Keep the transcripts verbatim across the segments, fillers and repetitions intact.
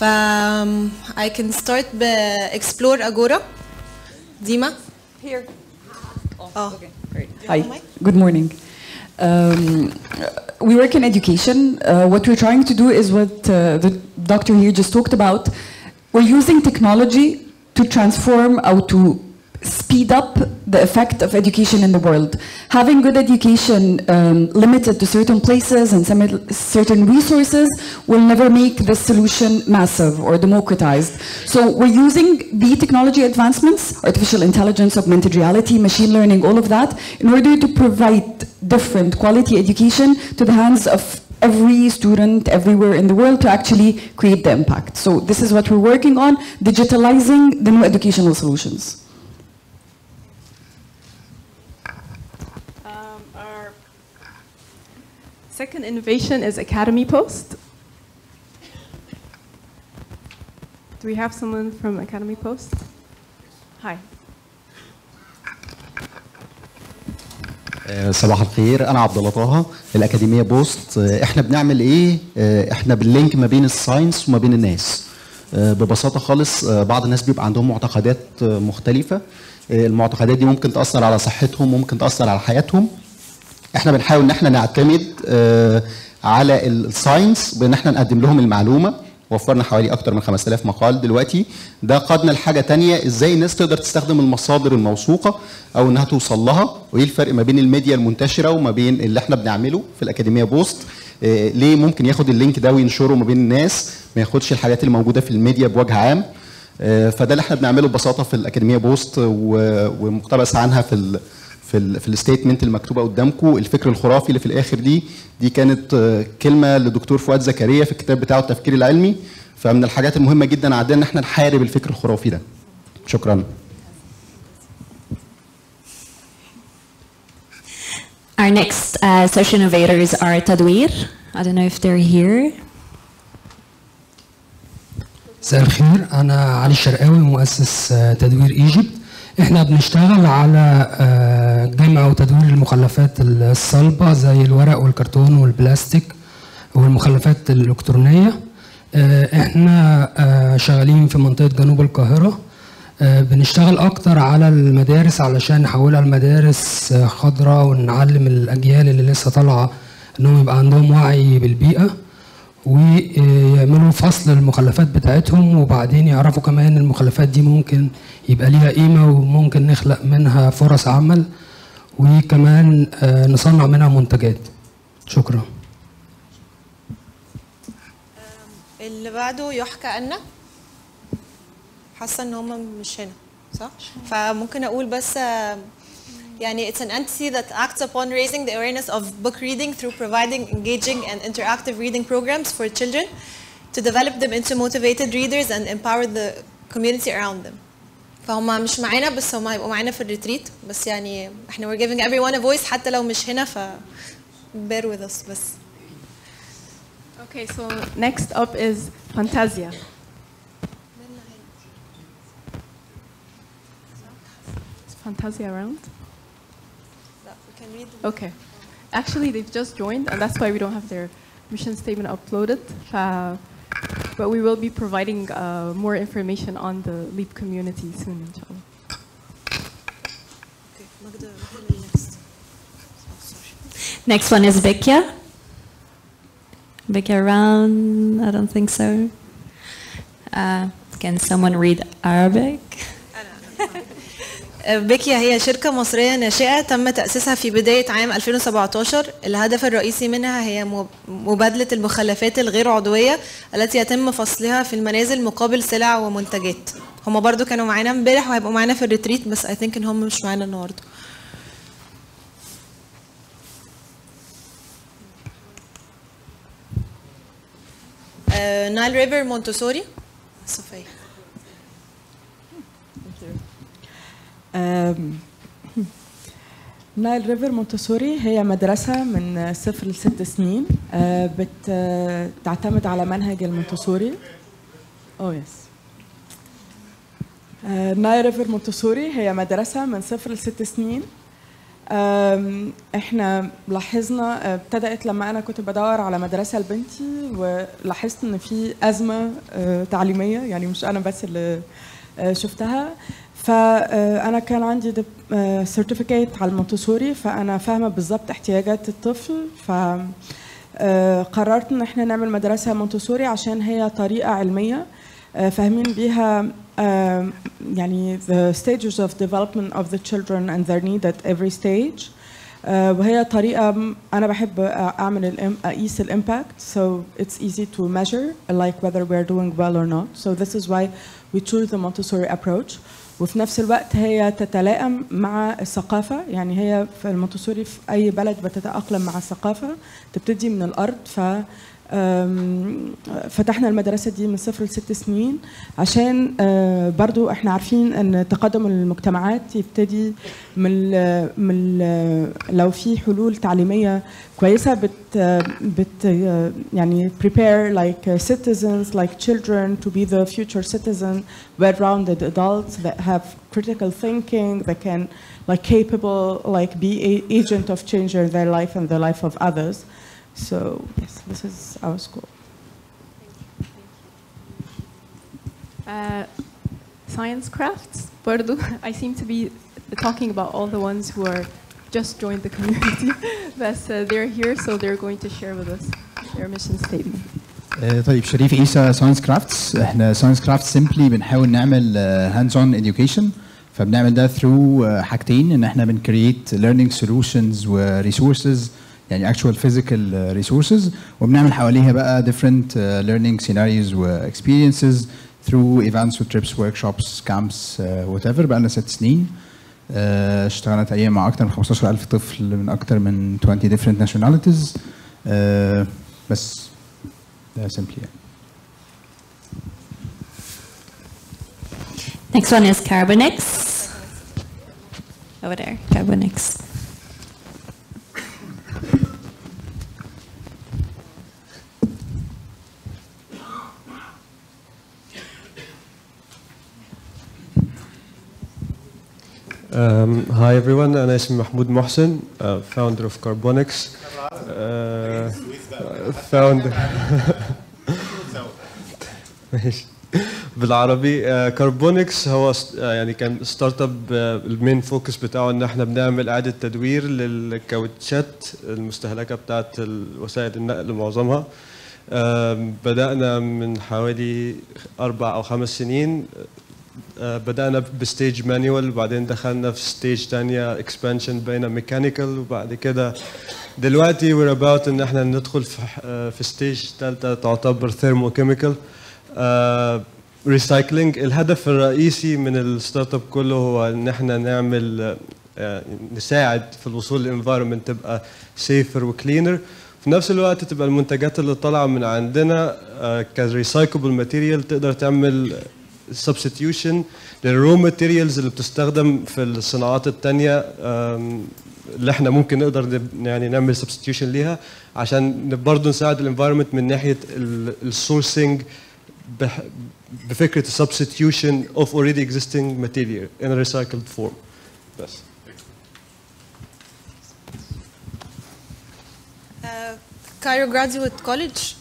um, I can start ب explore Agora. Dima. Here. Oh, oh. Okay, great. Hi, good morning. Um, we work in education. Uh, what we're trying to do is what uh, the doctor here just talked about. We're using technology to transform or to speed up the effect of education in the world. Having good education um, limited to certain places and some certain resources will never make the solution massive or democratized. So we're using the technology advancements, artificial intelligence, augmented reality, machine learning, all of that, in order to provide different quality education to the hands of every student everywhere in the world to actually create the impact. So this is what we're working on, digitalizing the new educational solutions. Second innovation is Academy Post. Do we have someone from Academy Post? Hi. صباح الخير، أنا عبد الله طه، الأكاديمية بوست. إحنا بنعمل إيه؟ إحنا بنلينك ما بين الساينس وما بين الناس. ببساطة خالص بعض الناس بيبقى عندهم معتقدات مختلفة. المعتقدات دي ممكن تأثر على صحتهم، ممكن تأثر على حياتهم. احنا بنحاول ان احنا نعتمد على الساينس بان احنا نقدم لهم المعلومه. وفرنا حوالي اكتر من خمسة آلاف مقال دلوقتي. ده قادنا لحاجه ثانيه، ازاي الناس تقدر تستخدم المصادر الموثوقه او انها توصل لها، وايه الفرق ما بين الميديا المنتشره وما بين اللي احنا بنعمله في الاكاديميه بوست. ليه ممكن ياخد اللينك ده وينشره ما بين الناس، ما ياخدش الحاجات اللي موجوده في الميديا بوجه عام. فده اللي احنا بنعمله ببساطه في الاكاديميه بوست، ومقتبس عنها في ال في في الستيتمنت المكتوبه قدامكم. الفكر الخرافي اللي في الاخر دي دي كانت كلمه لدكتور فؤاد زكريا في الكتاب بتاعه التفكير العلمي. فمن الحاجات المهمه جدا عندنا ان احنا نحارب الفكر الخرافي ده. شكرا. Our next uh, social innovators are Tadwir. I don't know if they're here. مساء الخير، انا علي الشرقاوي مؤسس تدوير ايجيبت. احنا بنشتغل على جمع وتدوير المخلفات الصلبة زي الورق والكرتون والبلاستيك والمخلفات الإلكترونية. احنا شغالين في منطقة جنوب القاهرة. بنشتغل اكتر على المدارس علشان نحولها لمدارس خضراء ونعلم الاجيال اللي لسه طالعة انهم يبقى عندهم وعي بالبيئة، ويعملوا فصل المخلفات بتاعتهم، وبعدين يعرفوا كمان المخلفات دي ممكن يبقى ليها قيمة وممكن نخلق منها فرص عمل، وكمان نصنع منها منتجات. شكرا. اللي بعده يحكى أن حاسة ان هم مش هنا صح؟ فممكن اقول بس يعني it's an entity that acts upon raising the awareness of book reading through providing engaging and interactive reading programs for children to develop them into motivated readers and empower the community around them. فهم مش معانا بس هم هيبقوا معانا في الريتريت، بس يعني احنا we're giving everyone a voice حتى لو مش هنا، ف bear with us بس. Okay, so next up is Fantasia. Is Fantasia around? Okay. Actually, they've just joined, and that's why we don't have their mission statement uploaded. Uh, but we will be providing uh, more information on the LEEP community soon, inshallah. Next one is Bekia. Bekia around? I don't think so. Uh, can someone read Arabic? بيكيا هي شركة مصرية ناشئة تم تأسيسها في بداية عام ألفين وسبعتاشر. الهدف الرئيسي منها هي مبادلة المخلفات الغير عضوية التي يتم فصلها في المنازل مقابل سلع ومنتجات. هم برضو كانوا معانا امبارح وهيبقوا معانا في الريتريت، بس I think ان هم مش معانا النهارده. نايل ريفر مونتسوري. صفية. نايل ريفر مونتسوري هي مدرسة من صفر لست سنين بتعتمد على منهج المونتسوري. اوه يس. نايل ريفر مونتسوري هي مدرسة من صفر لست سنين أم، احنا لاحظنا ابتدأت لما انا كنت بدور على مدرسة لبنتي ولاحظت ان في أزمة أه، تعليمية، يعني مش انا بس اللي أه، شفتها. فانا كان عندي سيرتيفيكيت على المونتسوري، فانا فاهمة بالظبط احتياجات الطفل. ف أه، قررت ان احنا نعمل مدرسة مونتسوري عشان هي طريقة علمية أه، فاهمين بيها أه، يعني the stages of development of the children and their need at every stage. uh, وهي طريقة أنا بحب أعمل الإم أقيس الإمباكت, so it's easy to measure like whether we're doing well or not. So this is why we choose the Montessori approach. وفي نفس الوقت هي تتلائم مع الثقافة، يعني هي في المونتسوري في أي بلد بتتأقلم مع الثقافة، تبتدي من الأرض. ف فتحنا المدرسة دي من صفر لست سنين عشان برضو احنا عارفين ان تقدم المجتمعات يبتدي من من لو في حلول تعليمية كويسة بت بت يعني prepare like citizens like children to be the future citizen, well-rounded adults that have critical thinking, that can like capable like be a agent of change in their life and the life of others. So yes, this is our school. Uh, science crafts, برضو. I seem to be talking about all the ones who are just joined the community. But uh, they're here, so they're going to share with us their mission statement. طيب شريف عيسى ساينس كرافتس. احنا ساينس كرافتس سيمبلي بنحاول نعمل هاندز اون education، فبنعمل ده through حاجتين، ان احنا بنكريت learning solutions و resources يعني actual physical resources، وبنعمل حواليها بقى different uh, learning scenarios و experiences through events و trips workshops camps uh, whatever. بقى لنا ست سنين uh, اشتغلنا تقريبا مع اكتر من خمستاشر ألف طفل من اكتر من twenty different nationalities. uh, بس ده simply يعني. Next one is Carbonix. Over there, Carbonix. Um, hi everyone, أنا اسمي محمود محسن, uh, founder of Carbonix. Uh, founder بالعربي. كاربونكس هو يعني كان ستارت اب المين فوكس بتاعه ان احنا بنعمل اعاده تدوير للكاوتشات المستهلكه بتاعه وسائل النقل معظمها. بدانا من حوالي اربع او خمس سنين. بدانا بستيج مانيوال وبعدين دخلنا في ستيج ثانيه اكسبانشن بين ميكانيكال، وبعد كده دلوقتي وير اباوت ان احنا ندخل في في ستيج ثالثه تعتبر ثيرموكيميكال ريسايكلينج. الهدف الرئيسي من الستارت اب كله هو ان احنا نعمل نساعد في الوصول للانفايرمنت تبقى سيفر وكلينر، في نفس الوقت تبقى المنتجات اللي طالعه من عندنا كريسايكلبل ماتيريال تقدر تعمل سبستيوشن للرو ماتيريالز اللي بتستخدم في الصناعات الثانيه اللي احنا ممكن نقدر يعني نعمل سبستيوشن ليها، عشان برضه نساعد الانفايرمنت من ناحيه السورسنج بفكره substitution of already existing material in a recycled form. بس. Cairo Graduate College.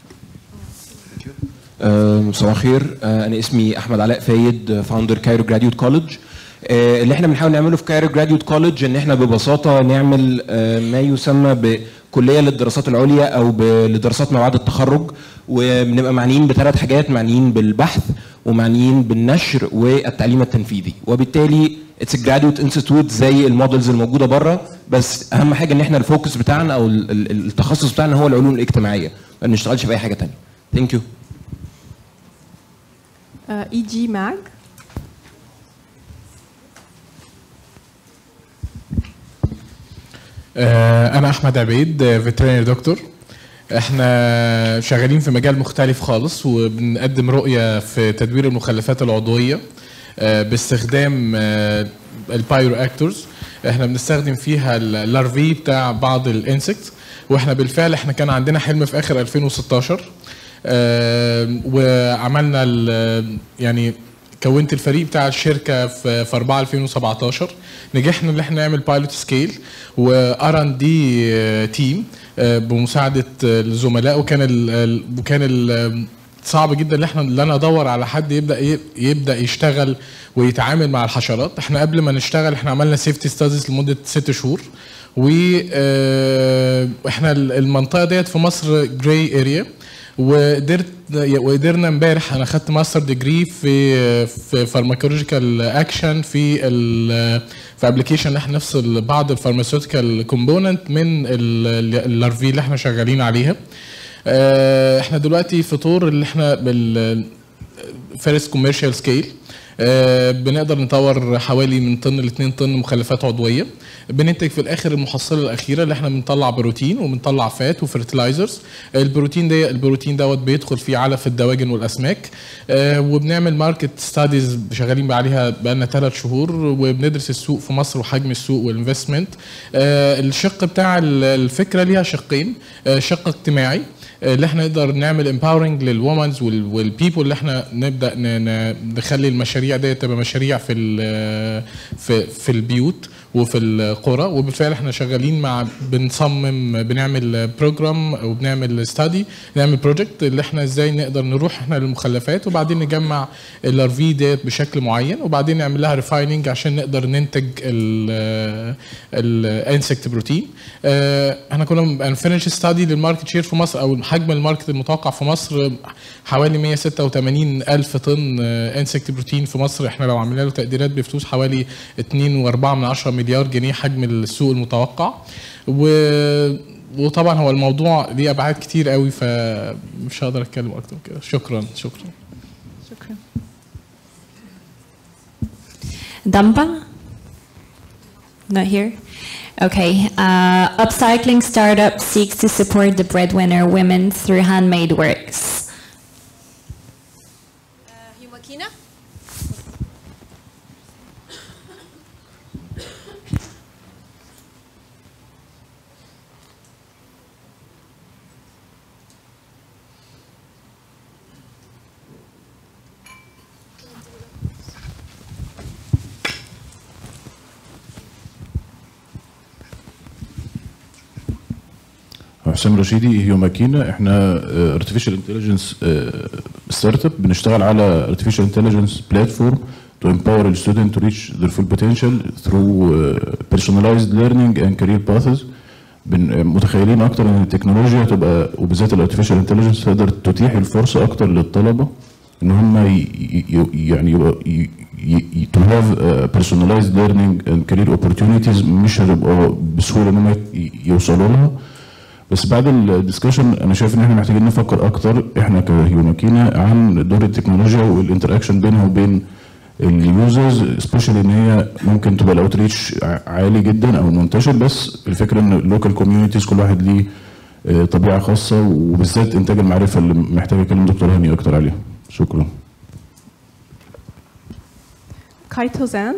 مساء الخير، انا اسمي احمد علاء فايد، فاوندر كايرو جراديوت كولج. اللي احنا بنحاول نعمله في كايرو جراديوت كولج ان احنا ببساطه نعمل ما يسمى بكليه للدراسات العليا او لدراسات ما بعد التخرج، وبنبقى معنيين بثلاث حاجات: معنيين بالبحث ومعنيين بالنشر والتعليم التنفيذي، وبالتالي اتس جراديوت انستيتيوت زي المودلز الموجوده بره، بس اهم حاجه ان احنا الفوكس بتاعنا او التخصص بتاعنا هو العلوم الاجتماعيه، ما بنشتغلش في اي حاجه ثانيه. ثانك يو. اي جي ماج. أنا أحمد عبيد، فيترينري دكتور. إحنا شغالين في مجال مختلف خالص، وبنقدم رؤية في تدوير المخلفات العضوية باستخدام البايرو اكتورز. إحنا بنستخدم فيها اللارفي بتاع بعض الانسكت، وإحنا بالفعل إحنا كان عندنا حلم في آخر ألفين وستاشر، وعملنا يعني كونت الفريق بتاع الشركه في في أربعة ألفين وسبعتاشر. نجحنا ان احنا نعمل بايلوت سكيل وار ان دي تيم بمساعده الزملاء، وكان ال وكان ال صعب جدا ان احنا اللي انا ادور على حد يبدا يبدا يشتغل ويتعامل مع الحشرات. احنا قبل ما نشتغل احنا عملنا سيفتي ستاديز لمده ست شهور، واحنا المنطقه ديت في مصر جراي اريا، وقدرت وقدرنا امبارح انا خدت ماستر ديجري في في فارماكولوجيكال اكشن في ال في ابلكيشن احنا نفصل بعض الفارماسيوتيكال كومبوننت من الارفي اللي احنا شغالين عليها. احنا دلوقتي في طور اللي احنا بالفيرست كوميرشال سكيل، بنقدر نطور حوالي من طن ل اتنين طن مخلفات عضويه، بننتج في الاخر المحصله الاخيره اللي احنا بنطلع بروتين وبنطلع فات وفيرتلايزرز. البروتين ده البروتين دوت بيدخل في علف الدواجن والاسماك، وبنعمل ماركت ستاديز شغالين عليها بقالنا ثلاث شهور، وبندرس السوق في مصر وحجم السوق والانفستمنت. الشق بتاع الفكره ليها شقين، شق اجتماعي اللي احنا نقدر نعمل امباورنج للومنز والبيبل، اللي احنا نبدا نخلي المشاريع دي تبقى مشاريع في في في البيوت وفي القرى. وبالفعل احنا شغالين مع بنصمم بنعمل بروجرام وبنعمل ستادي نعمل بروجكت اللي احنا ازاي نقدر نروح احنا للمخلفات وبعدين نجمع الار في ديت بشكل معين وبعدين نعمل لها ريفايننج عشان نقدر ننتج الانسكت بروتين. احنا كنا بنفنش ستادي للماركت شير في مصر او حجم الماركت المتوقع في مصر حوالي مية وستة وتمانين ألف طن انسكت بروتين في مصر. احنا لو عملنا له تقديرات بفلوس حوالي اتنين وأربعة من عشرة مليار جنيه حجم السوق المتوقع. و... وطبعا هو الموضوع ليه ابعاد كتير قوي فمش هقدر اتكلم اكتر كده. شكرا شكرا شكرا. Damba? Not here? Okay. Uh, upcycling startup seeks to support the breadwinner women through handmade works. Humakina? حسام رشيدي. هيوماكينا احنا artificial intelligence ستارت اب بنشتغل على artificial intelligence platform to empower the student to reach their full potential through personalized learning and career paths. متخيلين اكتر ان التكنولوجيا تبقى وبالذات الارتفيشال انتليجنس تقدر تتيح الفرصه اكتر للطلبه ان هم يعني to have personalized learning and career opportunities مش هتبقى بسهوله ان هم يوصلوا لها. بس بعد الدسكشن انا شايف ان احنا محتاجين نفكر اكتر احنا كهيوماكينا عن دور التكنولوجيا والانتراكشن بينها وبين اليوزرز، سبيشالي ان هي ممكن تبقى الاوتريتش عالي جدا او منتشر، بس الفكره ان اللوكال كوميونيتيز كل واحد ليه طبيعه خاصه وبالذات انتاج المعرفه اللي محتاج اكلم دكتور هاني اكتر عليها. شكرا. كايتوزان.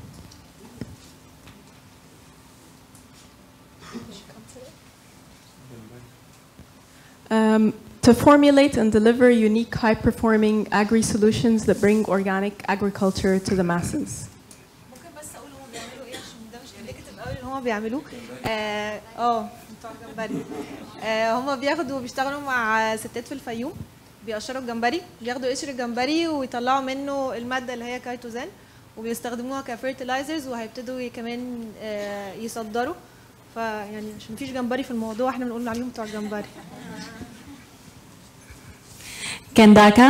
Um, to formulate and deliver unique, high-performing agri-solutions that bring organic agriculture to the masses. ممكن بس اقول هم بيعملوا ايه عشان ده مش انديكتيف قوي اللي هم بيعملوه. اه اه بتوع الجمبري. آه هم بياخدوا بيشتغلوا مع ستات في الفيوم بيقشروا الجمبري، بياخدوا قشر الجمبري ويطلعوا منه الماده اللي هي كايتوزان وبيستخدموها كفيرتلايزرز وهيبتدوا كمان آه يصدروا. فيعني عشان مفيش جمبري في الموضوع احنا بنقول عليهم بتوع الجمبري. Kandaka.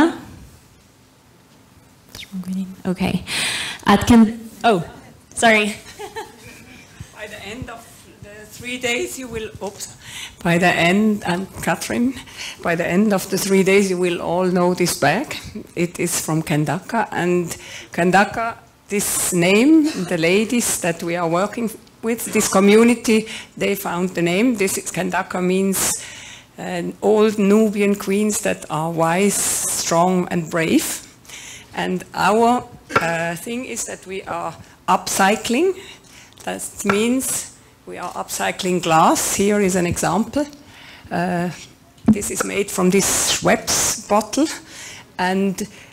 Okay. At Can. Oh, sorry. By the end of the three days, you will. Oops. By the end, and Catherine. By the end of the three days, you will all know this bag. It is from Kandaka, and Kandaka. This name, the ladies that we are working with, this community, they found the name. This is Kandaka means. Uh, old Nubian queens that are wise, strong, and brave. And our uh, thing is that we are upcycling. That means we are upcycling glass. Here is an example. Uh, this is made from this Schweppes bottle. And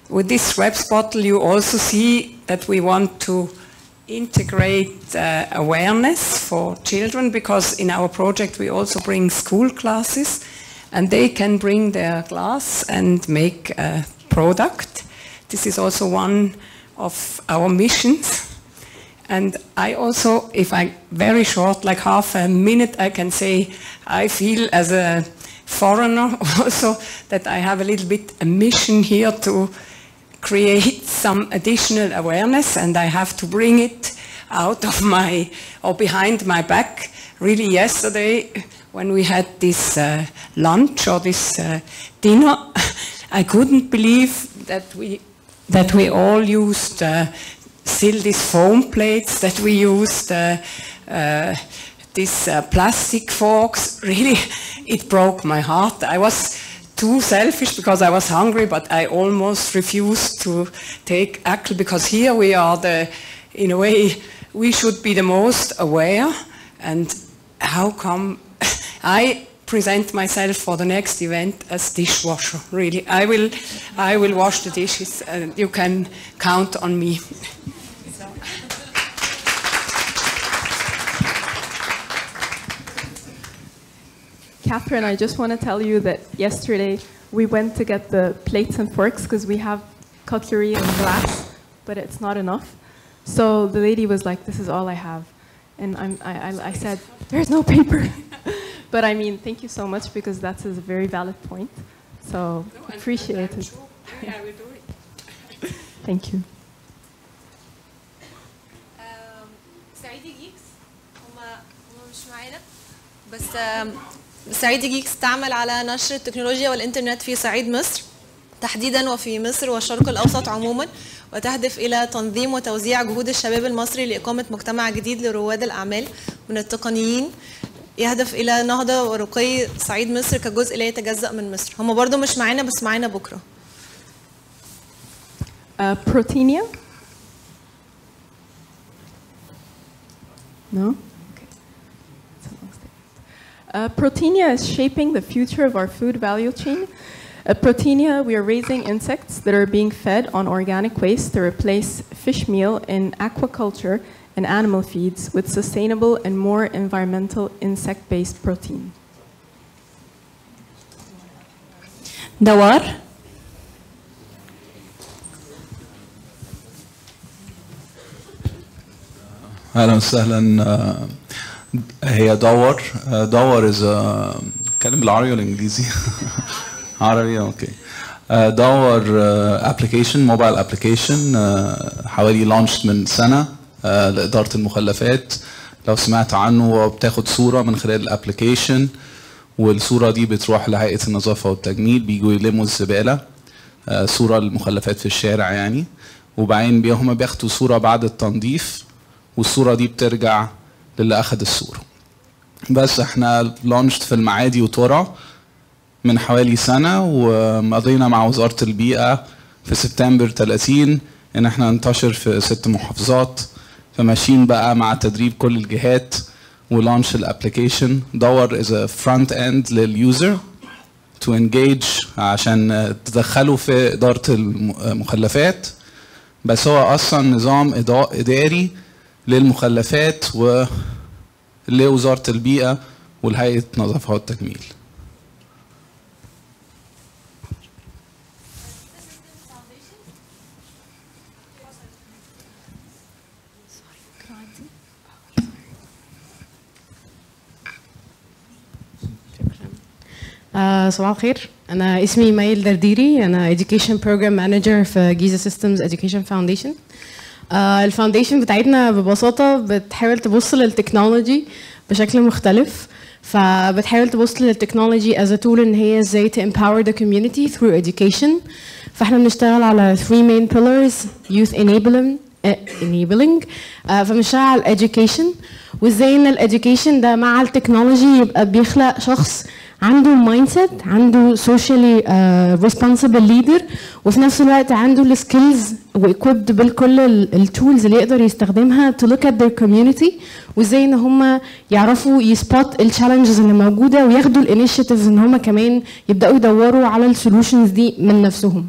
with this Reps bottle, you also see that we want to integrate uh, awareness for children, because in our project we also bring school classes, and they can bring their glass and make a product. This is also one of our missions. And I also, if I very short, like half a minute, I can say I feel as a foreigner also that I have a little bit a mission here to create some additional awareness, and I have to bring it out of my, or behind my back. Really yesterday, when we had this uh, lunch or this uh, dinner, I couldn't believe that we, that we all used uh, still these foam plates, that we used uh, uh, these uh, plastic forks. Really, it broke my heart. I was too selfish because I was hungry, but I almost refused to take action, because here we are the, in a way, we should be the most aware. And how come I present myself for the next event as dishwasher? Really, I will, I will wash the dishes, and you can count on me. Catherine, I just want to tell you that yesterday we went to get the plates and forks because we have cutlery and glass, but it's not enough. So the lady was like, "This is all I have," and I'm, I, I, I said, "There's no paper." But I mean, thank you so much, because that's a very valid point. So no, appreciate it. Yeah, I will do it. Thank you. سعيدي جيكس هم هم مش معانا، بس سعيدي جيكس تعمل على نشر التكنولوجيا والإنترنت في صعيد مصر تحديدا، وفي مصر والشرق الأوسط عموما، وتهدف إلى تنظيم وتوزيع جهود الشباب المصري لإقامة مجتمع جديد لرواد الأعمال من التقنيين، يهدف إلى نهضة ورقي صعيد مصر كجزء لا يتجزأ من مصر. هم برضو مش معانا، بس معانا بكرة. Uh, Protinia? No? Okay. Uh, Protinia is shaping the future of our food value chain. At Protinia, we are raising insects that are being fed on organic waste to replace fish meal in aquaculture and animal feeds with sustainable and more environmental insect-based protein. دوار. اهلا وسهلا. هي دور دور is اتكلم بالعربي ولا انجليزي؟ عربي اوكي. دور ابلكيشن موبايل ابلكيشن حوالي لانشت من سنه لاداره المخلفات. لو سمعت عنه، بتاخد صوره من خلال الابلكيشن، والصوره دي بتروح لهيئه النظافه والتجميل، بيجوا يلموا الزباله، صوره المخلفات في الشارع يعني، وبعدين هم بياخدوا صوره بعد التنظيف، والصوره دي بترجع للي اخذ الصوره. بس احنا لانشت في المعادي وترى من حوالي سنه، ومضينا مع وزاره البيئه في سبتمبر ثلاثين ان احنا ننتشر في ست محافظات، فماشيين بقى مع تدريب كل الجهات ولانش الابلكيشن. دور از فرونت اند لليوزر تو انجيج عشان تدخله في اداره المخلفات، بس هو اصلا نظام اداري للمخلفات ولوزاره البيئه والهيئه النظافه والتجميل. آه صباح الخير، أنا اسمي مايل درديري، أنا Education Program Manager في جيزة Systems Education Foundation. آه الفاونديشن بتاعتنا ببساطة بتحاول تبص للتكنولوجي بشكل مختلف، فبتحاول تبص للتكنولوجي as a tool إن هي ازاي to empower the community through education. فاحنا بنشتغل على three main pillars: youth enabling, enabling آه فبنشتغل على education، وازاي ان الeducation ده مع التكنولوجي يبقى بيخلق شخص عنده مايند سيت، عنده سوشيالي ريسبونسبل ليدر، وفي نفس الوقت عنده السكيلز وايكويبد بكل التولز اللي يقدر يستخدمها to look at their community، وازاي ان هم يعرفوا يسبوت التشالنجز اللي موجوده وياخدوا الانيشيتيفز ان هم كمان يبداوا يدوروا على السولوشنز دي من نفسهم.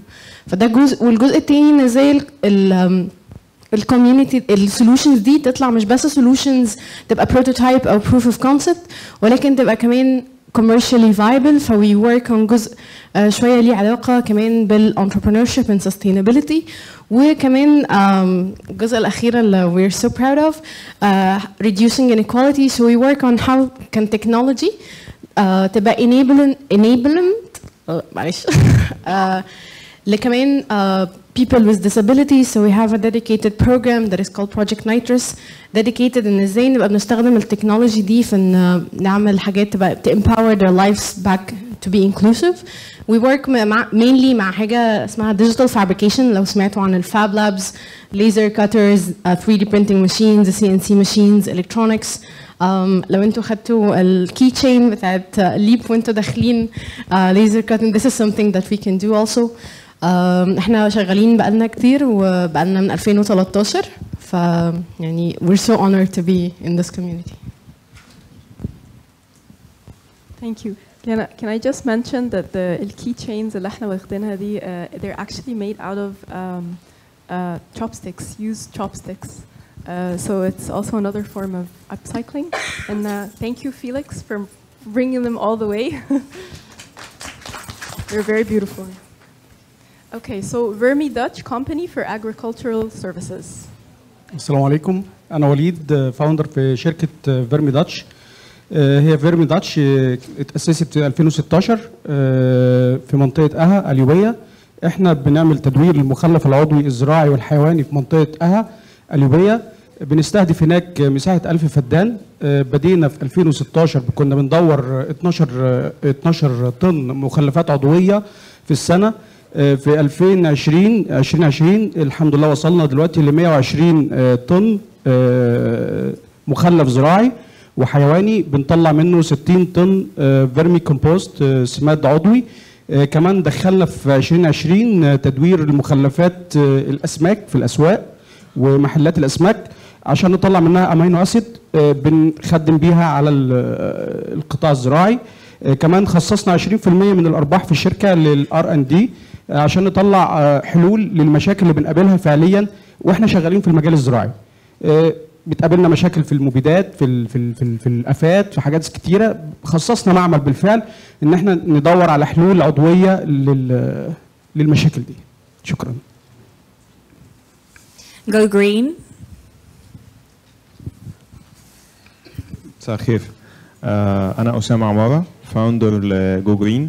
فده جزء. والجزء التاني ان ازاي ال الكوميونتي السولوشنز دي تطلع مش بس سولوشنز تبقى بروتوتايب او بروف اوف كونسبت، ولكن تبقى كمان commercially viable. ف we work on جزء uh, شويه ليه علاقه كمان بال entrepreneurship and sustainability. وكمان um, الجزء الاخير اللي we're so proud of uh, reducing inequality. So we work on how can technology uh, تبقى enabling enablement uh, معلش uh, لكمان uh, people with disabilities. So we have a dedicated program that is called Project Nitrous, dedicated ان ازاي نبقى بنستخدم التكنولوجي دي في ان نعمل حاجات تبقى to empower their lives back to be inclusive. We work مع mainly مع حاجة اسمها digital fabrication. لو سمعتوا عن الفاب labs, laser cutters, uh, three D printing machines, C N C machines, electronics. Um, لو انتوا خدتوا الكي تشين بتاعت ليب وانتوا داخلين uh, laser cutting, this is something that we can do also. Um, احنا شغالين بقالنا كتير وبقالنا من ألفين وثلاثة عشر. ف يعني we're so honored to be in this community. Thank you. Can I, can I just mention that the keychains اللي احنا واخدينها دي uh, they're actually made out of um, uh, chopsticks, used chopsticks. Uh, so it's also another form of upcycling. And uh, thank you, Felix, for bringing them all the way. They're very beautiful. Okay, so Vermi Dutch Company for Agricultural Services. السلام عليكم. أنا وليد فاوندر في شركة فيرمي داتش. هي فيرمي داتش اتأسست في ألفين وستة عشر في منطقة أها اليوبية. احنا بنعمل تدوير المخلف العضوي الزراعي والحيواني في منطقة أها اليوبية. بنستهدف هناك مساحة ألف فدان. بدينا في ألفين وستة عشر كنا بندور اتناشر طن مخلفات عضوية في السنة. في ألفين وعشرين ألفين وعشرين الحمد لله وصلنا دلوقتي ل مئة وعشرين طن مخلف زراعي وحيواني. بنطلع منه ستين طن فيرمي كومبوست سماد عضوي. كمان دخلنا في ألفين وعشرين تدوير المخلفات الاسماك في الاسواق ومحلات الاسماك عشان نطلع منها امينو اسيد بنخدم بيها على القطاع الزراعي. كمان خصصنا عشرين بالمئة من الارباح في الشركه للار ان دي عشان نطلع حلول للمشاكل اللي بنقابلها فعليا واحنا شغالين في المجال الزراعي. بتقابلنا مشاكل في المبيدات، في ال في ال في, ال في الافات، في حاجات كتيره. خصصنا معمل بالفعل ان احنا ندور على حلول عضويه للمشاكل دي. شكرا. Go Green. مساء الخير. انا اسامه عماره فاوندر لجو جرين.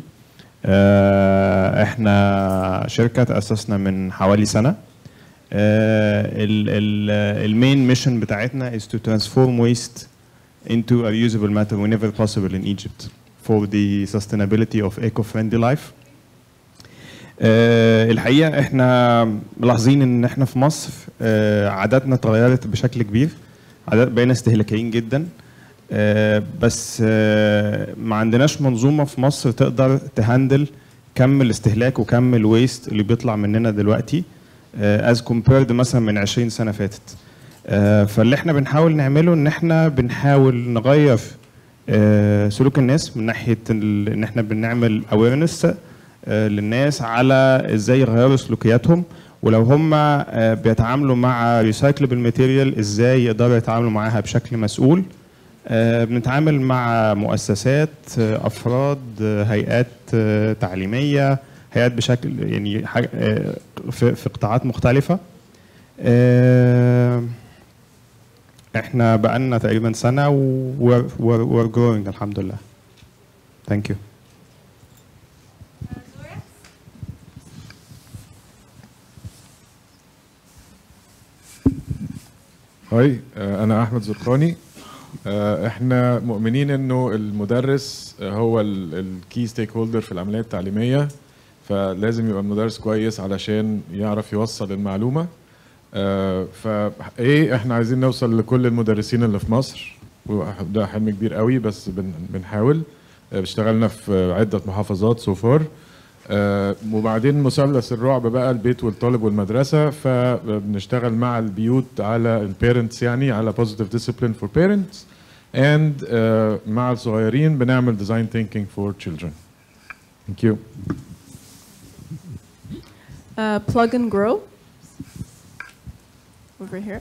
احنا شركه تاسسنا من حوالي سنه. المين ميشن بتاعتنا is to transform waste into a usable matter whenever possible in Egypt for the sustainability of eco-friendly life. الحقيقه احنا ملاحظين ان احنا في مصر عاداتنا اتغيرت بشكل كبير. عادات بقينا استهلاكيين جدا. بس ما عندناش منظومه في مصر تقدر تهندل كم الاستهلاك وكم الويست اللي بيطلع مننا دلوقتي as compared مثلا من عشرين سنه فاتت. فاللي احنا بنحاول نعمله ان احنا بنحاول نغير سلوك الناس من ناحيه ان احنا بنعمل awareness للناس على ازاي يغيروا سلوكياتهم، ولو هم بيتعاملوا مع recyclable material ازاي يقدروا يتعاملوا معاها بشكل مسؤول. بنتعامل مع مؤسسات، افراد، هيئات تعليميه، هيئات بشكل يعني في في قطاعات مختلفه. احنا بقالنا تقريبا سنه و we're growing الحمد لله. Thank you. هاي انا احمد زرقاني. احنا مؤمنين انه المدرس هو الكي ستيك هولدر في العمليه التعليميه، فلازم يبقى المدرس كويس علشان يعرف يوصل المعلومه. فايه احنا عايزين نوصل لكل المدرسين اللي في مصر، وده حلم كبير قوي بس بنحاول. اشتغلنا في عده محافظات سو فار. وبعدين مثلث الرعب بقى البيت والطالب والمدرسه، فبنشتغل مع البيوت على البيرنتس، يعني على positive discipline for parents and uh, مع الصغيرين بنعمل design thinking for children. Thank you. Uh, plug and grow. Over here.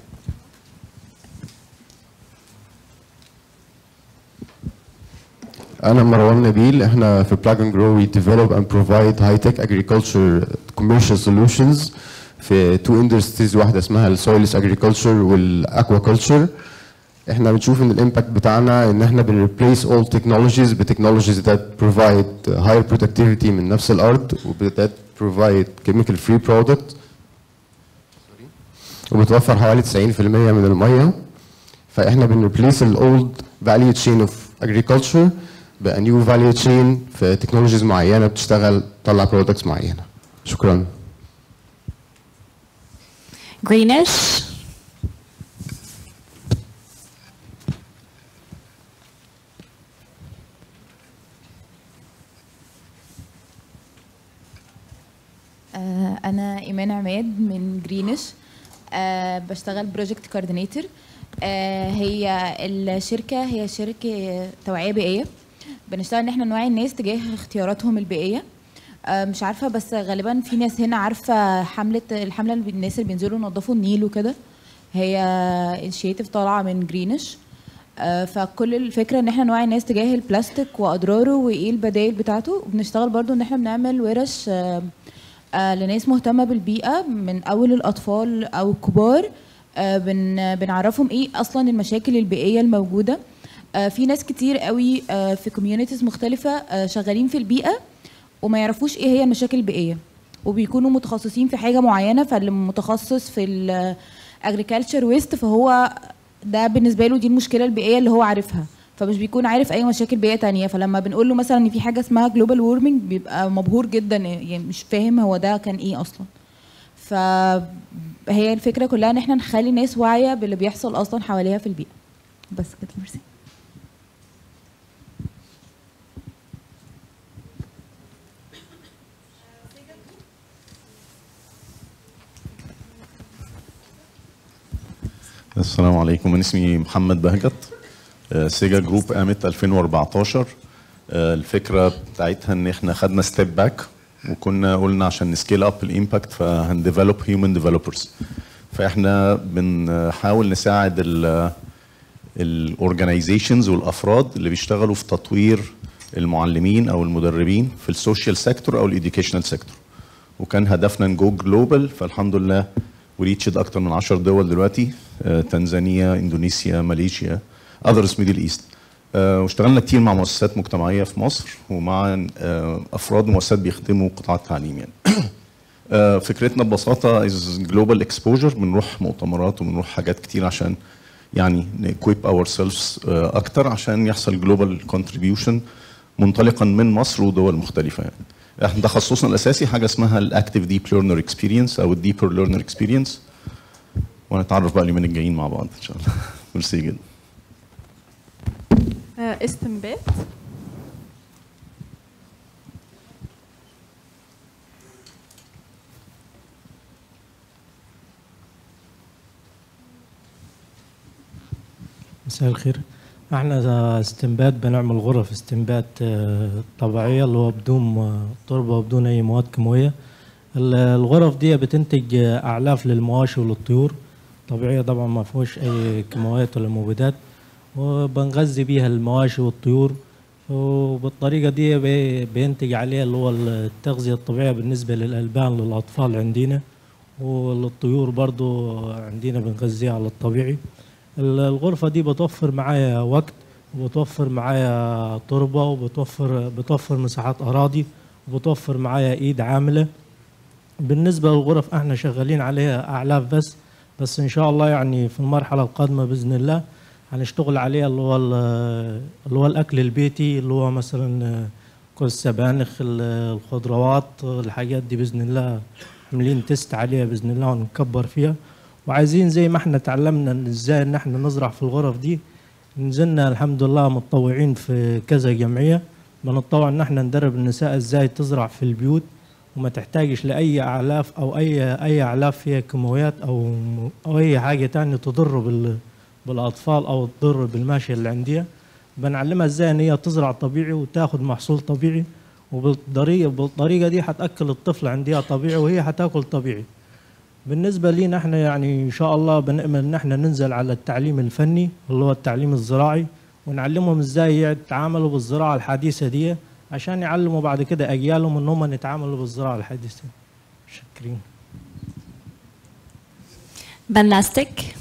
أنا مروان نبيل. إحنا في Plug and Grow we develop and provide high tech agriculture commercial solutions في two industries، واحدة اسمها ال soilless agriculture وال aquaculture. إحنا بنشوف إن الإمباكت بتاعنا إن إحنا بن replace all technologies ب technologies that provide higher productivity من نفس الأرض و that provide chemical free product وبتوفر حوالي تسعين بالمية من المية. فإحنا بن replace ال old value chain of agriculture بقى new value chain في technologies معينة بتشتغل تطلع products معينة. شكرا. Greenish. أنا إيمان عماد من جرينش. أه بشتغل بروجكت كوردينيتور. أه هي الشركة هي شركة توعية بيئية. بنشتغل إن إحنا نوعي الناس تجاه اختياراتهم البيئية. أه مش عارفة بس غالبا في ناس هنا عارفة حملة الحملة اللي الناس اللي بينزلوا ينظفوا النيل وكده. هي انشيتيف طالعة من جرينش. أه فكل الفكرة إن إحنا نوعي الناس تجاه البلاستيك وأضراره وإيه البدائل بتاعته. وبنشتغل برضو إن إحنا بنعمل ورش أه آه لناس مهتمة بالبيئة من أول الأطفال أو الكبار. آه بن بنعرفهم إيه أصلا المشاكل البيئية الموجودة. آه في ناس كتير قوي آه في كوميونيتيز مختلفة آه شغالين في البيئة وما يعرفوش إيه هي المشاكل البيئية وبيكونوا متخصصين في حاجة معينة. فاللي متخصص في الأجريكالتشر ويست فهو ده بالنسبة له دي المشكلة البيئية اللي هو عارفها، فمش بيكون عارف اي مشاكل بيئيه تانية. فلما بنقول له مثلا ان في حاجه اسمها جلوبال وورمنج بيبقى مبهور جدا، يعني مش فاهم هو ده كان ايه اصلا. فهي الفكره كلها ان احنا نخلي الناس واعيه باللي بيحصل اصلا حواليها في البيئه. بس كده. ميرسي. السلام عليكم، انا اسمي محمد بهجت. سيجا جروب قامت ألفين وأربعتاشر. الفكره بتاعتها ان احنا خدنا ستيب باك وكنا قلنا عشان نسكيل اب الامباكت فهنديفلوب هيومن ديفلوبرز. فاحنا بنحاول نساعد الاورجنايزيشنز والافراد اللي بيشتغلوا في تطوير المعلمين او المدربين في السوشيال سيكتور او الاديوكيشنال سيكتور. وكان هدفنا نجو جلوبال، فالحمد لله وريتشد اكتر من عشر دول دلوقتي، تنزانيا، اندونيسيا، ماليزيا، اذرز ميدل ايست. واشتغلنا كتير مع مؤسسات مجتمعيه في مصر ومع افراد ومؤسسات بيخدموا قطاع التعليم. يعني فكرتنا ببساطه از جلوبال اكسبوجر، بنروح مؤتمرات وبنروح حاجات كتير عشان يعني نكويب اور سيلفز اكتر عشان يحصل جلوبال كونتريبيوشن منطلقا من مصر ودول مختلفه. يعني احنا تخصصنا الاساسي حاجه اسمها الاكتيف ديب ليرنر اكسبيرينس او الديبر ليرنر اكسبيرينس، ونتعرف بقى اليومين الجايين مع بعض ان شاء الله. ميرسي جدا. استنبات. مساء الخير. احنا استنبات بنعمل غرف استنبات طبيعيه اللي هو بدون تربه وبدون اي مواد كيماويه. الغرف دي بتنتج اعلاف للمواشي وللطيور طبيعيه، طبعا ما فيهوش اي كيماويات ولا مبيدات، وبنغذي بيها المواشي والطيور. وبالطريقه دي بينتج عليها اللي هو التغذيه الطبيعيه بالنسبه للالبان للاطفال عندنا، وللطيور برضو عندنا بنغذيها على الطبيعي. الغرفه دي بتوفر معايا وقت وبتوفر معايا تربه وبتوفر بتوفر مساحات اراضي وبتوفر معايا ايد عامله. بالنسبه للغرف احنا شغالين عليها اعلاف بس بس ان شاء الله يعني في المرحله القادمه باذن الله هنشتغل عليها اللي هو اللي هو الاكل البيتي اللي هو مثلا كل السبانخ، الخضروات، الحاجات دي باذن الله عاملين تيست عليها باذن الله ونكبر فيها. وعايزين زي ما احنا تعلمنا ازاي ان احنا نزرع في الغرف دي، نزلنا الحمد لله متطوعين في كذا جمعيه بنتطوع ان احنا ندرب النساء ازاي تزرع في البيوت وما تحتاجش لاي اعلاف او اي اي اعلاف فيها كيماويات او او اي حاجه ثانيه تضر بال بالاطفال او تضر بالماشيه اللي عندها. بنعلمها ازاي ان هي تزرع طبيعي وتاخذ محصول طبيعي وبالطريقة بالطريقة دي حتأكل الطفل عندها طبيعي وهي حتاكل طبيعي. بالنسبة لينا احنا يعني ان شاء الله بنأمل ان احنا ننزل على التعليم الفني اللي هو التعليم الزراعي، ونعلمهم ازاي يتعاملوا بالزراعة الحديثة دي عشان يعلموا بعد كده اجيالهم ان هم يتعاملوا بالزراعة الحديثة. شكرا. بلاستيك.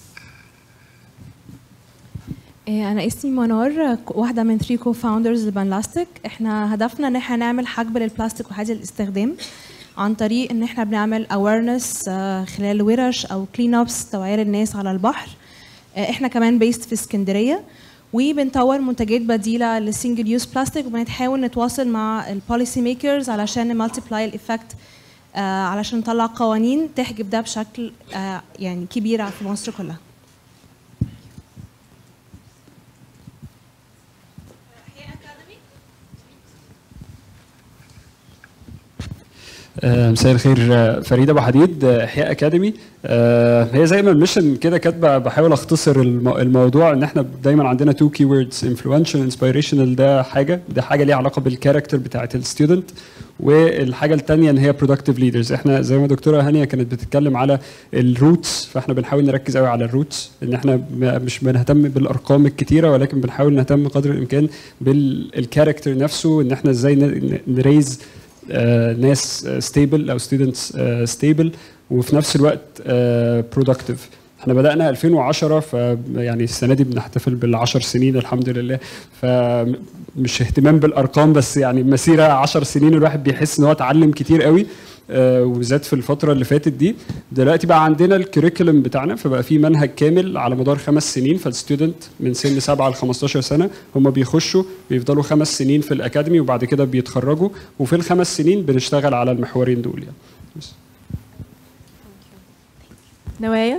أنا اسمي منار، واحدة من ثري كو فاوندرز لبانلاستيك. احنا هدفنا ان احنا نعمل حجب للبلاستيك وحاجة للاستخدام عن طريق ان احنا بنعمل awareness خلال ورش او كلين ابس توعية للناس على البحر. احنا كمان بيست في اسكندرية، وبنطور منتجات بديلة للسنجل يوز بلاستيك، وبنحاول نتواصل مع البوليسي ميكرز علشان نمالتيبلاي الايفكت، علشان نطلع قوانين تحجب ده بشكل يعني كبير في مصر كلها. مساء الخير، فريد ابو حديد، احياء اكاديمي. هي زي ما الميشن كده كاتبه، بحاول اختصر الموضوع ان احنا دايما عندنا تو كي ووردز، انفلونشال انسبيريشنال، ده حاجه ده حاجه ليها علاقه بالكاركتر بتاعه الستودنت، والحاجه الثانيه ان هي برودكتيف ليدرز. احنا زي ما دكتوره هانيه كانت بتتكلم على الروتس، فاحنا بنحاول نركز قوي على الروتس، ان احنا مش بنهتم بالارقام الكتيره، ولكن بنحاول نهتم قدر الامكان بالكاركتر نفسه، ان احنا ازاي نريز آه ناس ستيبل او ستودنتس ستيبل وفي نفس الوقت برودكتيف. uh, احنا بدانا ألفين وعشرة، ف يعني السنه دي بنحتفل بالعشر سنين الحمد لله، فمش اهتمام بالارقام بس، يعني مسيره عشر سنين الواحد بيحس ان هو اتعلم كتير قوي، آه وبالذات في الفتره اللي فاتت دي. دلوقتي بقى عندنا الكريكولم بتاعنا، فبقى في منهج كامل على مدار خمس سنين، فالستودنت من سن سبعة ل خمستاشر سنه هم بيخشوا بيفضلوا خمس سنين في الاكاديمي وبعد كده بيتخرجوا، وفي الخمس سنين بنشتغل على المحورين دول يعني. بس. نوايا.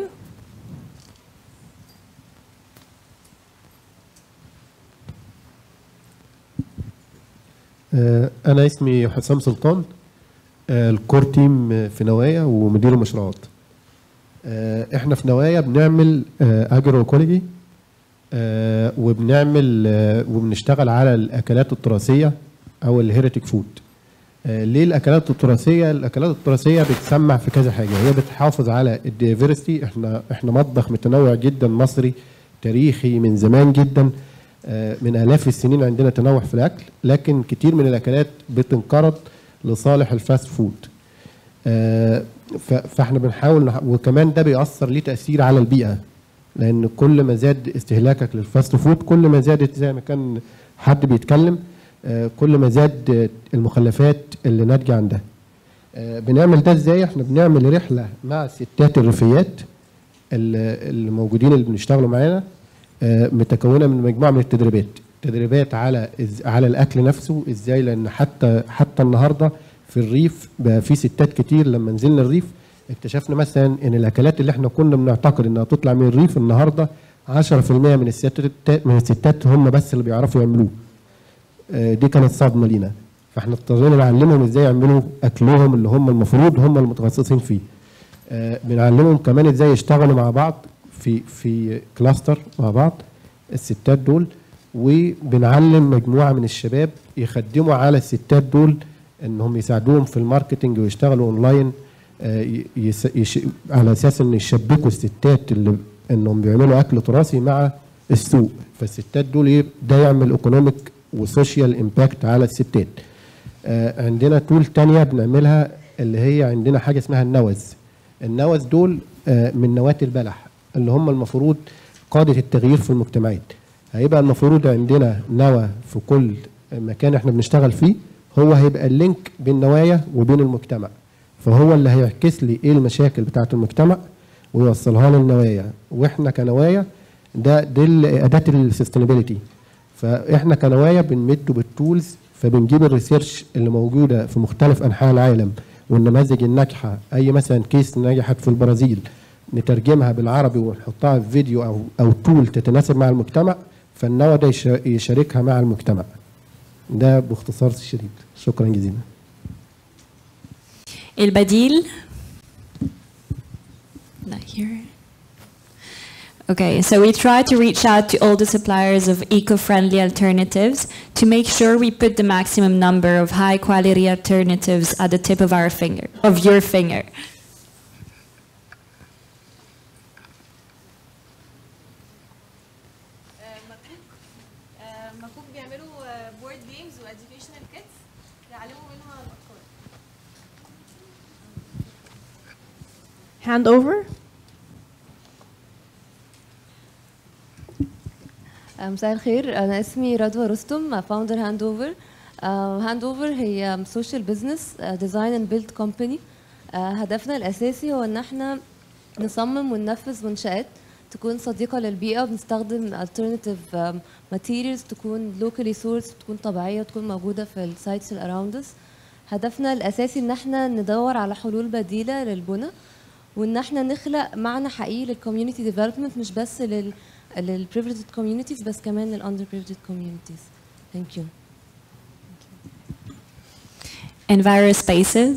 أنا اسمي حسام سلطان، الكور تيم في نوايا ومدير المشروعات. احنا في نوايا بنعمل اجرو ايكولوجي، وبنعمل وبنشتغل على الاكلات التراثيه او الهيريتيك فود. ليه الاكلات التراثيه؟ الاكلات التراثيه بتسمع في كذا حاجه، هي بتحافظ على الديفيرستي. احنا احنا مطبخ متنوع جدا مصري تاريخي من زمان جدا، من آلاف السنين عندنا تنوع في الأكل، لكن كتير من الأكلات بتنقرض لصالح الفاست فود. فاحنا بنحاول، وكمان ده بيأثر ليه تأثير على البيئة، لأن كل ما زاد استهلاكك للفاست فود كل ما زادت، زي ما كان حد بيتكلم، كل ما زاد المخلفات اللي ناتجة عن ده. بنعمل ده ازاي؟ احنا بنعمل رحلة مع الستات الريفيات اللي موجودين اللي بنشتغلوا معانا، متكونه من مجموعه من التدريبات، تدريبات على على الاكل نفسه ازاي، لان حتى حتى النهارده في الريف بقى في ستات كتير. لما نزلنا الريف اكتشفنا مثلا ان الاكلات اللي احنا كنا بنعتقد انها تطلع من الريف النهارده عشرة في المية من الستات من الستات هم بس اللي بيعرفوا يعملوه. دي كانت صدمه لينا، فاحنا اضطرينا نعلمهم ازاي يعملوا اكلهم اللي هم المفروض هم المتخصصين فيه. بنعلمهم كمان ازاي يشتغلوا مع بعض في في كلاستر مع بعض الستات دول، وبنعلم مجموعه من الشباب يخدموا على الستات دول انهم يساعدوهم في الماركتنج ويشتغلوا اونلاين، يس يش على اساس ان يشبكوا الستات اللي انهم بيعملوا اكل تراثي مع السوق. فالستات دول ايه ده يعمل ايكونوميك وسوشيال امباكت على الستات. آه عندنا تول تانية بنعملها اللي هي عندنا حاجه اسمها النوز. النوز دول آه من نواه البلح اللي هم المفروض قاده التغيير في المجتمعات. هيبقى المفروض عندنا نوى في كل مكان احنا بنشتغل فيه، هو هيبقى اللينك بين نوايا وبين المجتمع، فهو اللي هيعكس لي ايه المشاكل بتاعه المجتمع ويوصلها للنوايا. واحنا كنوايا ده دي اداه السستينابيلتي، فاحنا كنوايا بنمده بالتولز، فبنجيب الريسيرش اللي موجوده في مختلف انحاء العالم والنماذج الناجحه، اي مثلا كيس نجحت في البرازيل نترجمها بالعربي ونحطها في فيديو او او تول تتناسب مع المجتمع، فالنوى ده يشاركها مع المجتمع. ده باختصار شديد. شكرا جزيلا. البديل. Not here. Okay, so we try to reach out to all the suppliers of eco-friendly alternatives to make sure we put the maximum number of high-quality alternatives at the tip of our finger, of your finger. مكوك بيعملوا board games و educational kits يعلموا منها الأطفال. Hand over. مساء الخير، أنا اسمي رضوى رستم، فاوندر هاند اوفر. هاند اوفر هي سوشيال بزنس ديزاين اند بيلد كومباني. هدفنا الأساسي هو إن احنا نصمم وننفذ منشآت تكون صديقة للبيئة، بنستخدم alternative materials تكون locally sourced، تكون طبيعية، تكون موجودة في السايتس اللي around us. هدفنا الأساسي إن احنا ندور على حلول بديلة للبنى، وإن احنا نخلق معنى حقيقي للcommunity development، مش بس لل لل privileged communities بس كمان لل underprivileged communities. Thank you. Enviro spaces.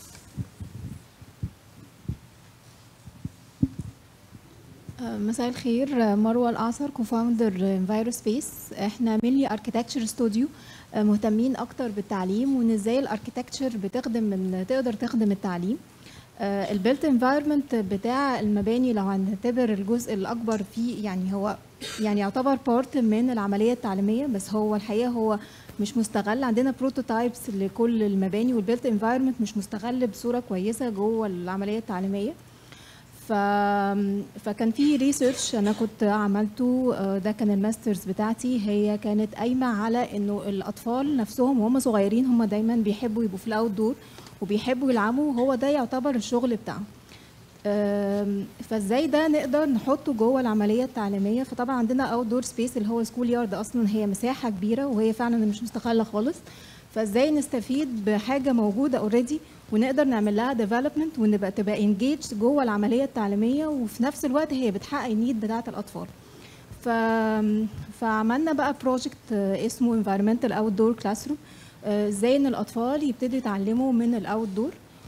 مساء الخير، مروه الأعصر كوفاوندر انفايرو سبيس. احنا مينلي اركيتكتشر ستوديو، مهتمين اكتر بالتعليم وان ازاي الاركيتكتشر بتخدم من تقدر تخدم التعليم. البيلت انفايرمنت بتاع المباني لو هنعتبر الجزء الاكبر فيه يعني هو يعني يعتبر بارت من العمليه التعليميه، بس هو الحقيقه هو مش مستغل. عندنا بروتوتايبس لكل المباني والبيلت انفايرمنت مش مستغل بصوره كويسه جوه العمليه التعليميه. ف... فكان في ريسيرش انا كنت عملته، ده كان الماسترز بتاعتي، هي كانت قايمه على انه الاطفال نفسهم وهم صغيرين هم دايما بيحبوا يبقوا في الاوت دور وبيحبوا يلعبوا، وهو ده يعتبر الشغل بتاعهم. فازاي ده نقدر نحطه جوه العمليه التعليميه؟ فطبعا عندنا اوت دور سبيس اللي هو سكول يارد، اصلا هي مساحه كبيره وهي فعلا مش مستغله خالص. فازاي نستفيد بحاجه موجوده اوريدي ونقدر نعمل لها ديفلوبمنت ونبقى تبقى انجيج جوه العمليه التعليميه، وفي نفس الوقت هي بتحقق النيد بتاعه الاطفال. ف... فعملنا بقى بروجكت اسمه environmental outdoor classroom، ازاي ان الاطفال يبتدوا يتعلموا من الاوت دور،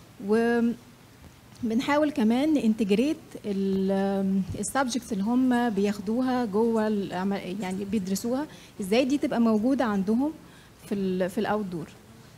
وبنحاول كمان نانتجريت السبجكتس اللي هم بياخدوها جوه يعني بيدرسوها، ازاي دي تبقى موجوده عندهم في ال في الاوت دور.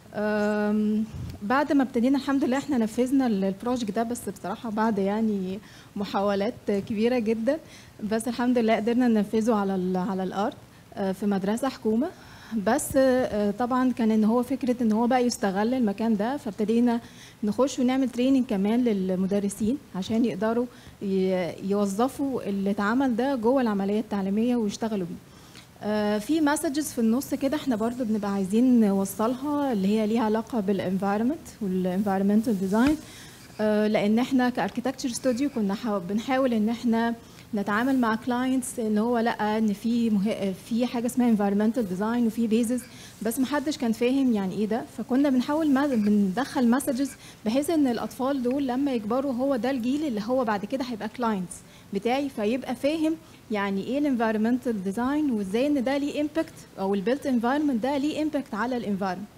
بعد ما ابتدينا الحمد لله احنا نفذنا البروجكت ده، بس بصراحه بعد يعني محاولات كبيره جدا، بس الحمد لله قدرنا ننفذه على ال على الارض في مدرسه حكومه. بس طبعا كان ان هو فكره ان هو بقى يستغل المكان ده، فابتدينا نخش ونعمل تريننج كمان للمدرسين عشان يقدروا يوظفوا اللي اتعمل ده جوه العمليه التعليميه ويشتغلوا بيه. آه في مسجز في النص كده احنا برضو بنبقى عايزين نوصلها، اللي هي ليها علاقه بالانفايرمنت والانفايرمنتال ديزاين، آه لان احنا كاركتكتشر ستوديو كنا بنحاول ان احنا نتعامل مع كلاينتس ان هو لا ان في مه... في حاجه اسمها انفايرمنتال ديزاين وفي بيزز، بس ما حدش كان فاهم يعني ايه ده. فكنا بنحاول ما بندخل مسجز بحيث ان الاطفال دول لما يكبروا هو ده الجيل اللي هو بعد كده هيبقى كلاينتس بتاعي، فيبقى فاهم يعني ايه الانفايرمنتال ديزاين وازاي ان ده ليه امباكت، او البيلت انفايرمنت ده ليه امباكت على الانفايرمنت.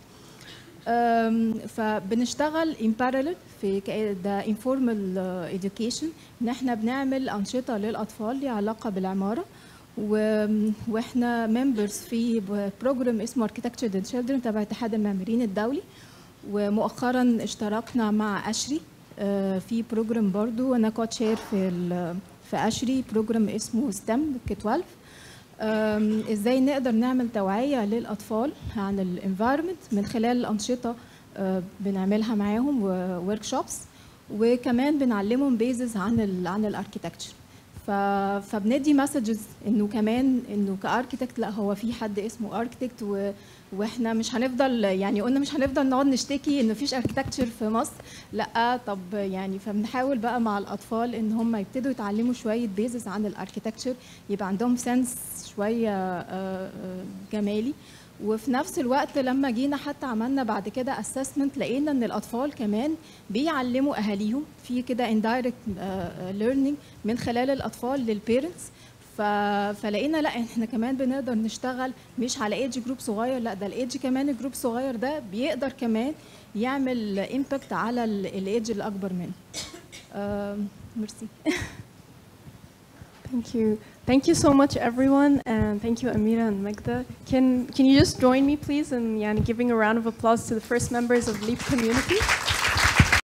فبنشتغل ان بارالل في ده انفورمال اديوكيشن، ان احنا بنعمل انشطه للاطفال ليها علاقه بالعماره، واحنا ممبرز في بروجرام اسمه اركيتكتشر اند تشيلدرن تبع اتحاد المعماريين الدولي، ومؤخرا اشتركنا مع اشري في بروجرام برضو، انا كوت شير في في اشري بروجرام اسمه ستيم كي اثناشر. ازاي نقدر نعمل توعيه للاطفال عن الانفايرمنت من خلال الانشطه بنعملها معاهم وورك شوبس، وكمان بنعلمهم بيزز عن ال عن الاركيتكتشر. فبندي مسجز انه كمان انه كاركيتكت لا هو في حد اسمه اركيتكت، واحنا مش هنفضل يعني قلنا مش هنفضل نقعد نشتكي ان مفيش اركيتكتشر في مصر، لا طب يعني فبنحاول بقى مع الاطفال ان هم يبتدوا يتعلموا شويه بيزز عن الاركيتكتشر، يبقى عندهم سنس شويه جمالي. وفي نفس الوقت لما جينا حتى عملنا بعد كده اسسمنت لقينا ان الاطفال كمان بيعلموا اهاليهم في كده اندايركت ليرنينج من خلال الاطفال للبيرنتس. فلقينا لا احنا كمان بنقدر نشتغل مش على ايدج جروب صغير، لا ده الايدج كمان الجروب صغير ده بيقدر كمان يعمل امباكت على الايدج الاكبر منه. آه ميرسي. Thank you. Thank you so much, everyone, and thank you, Amira and Magda. Can can you just join me, please, in yani, giving a round of applause to the first members of LEEP community?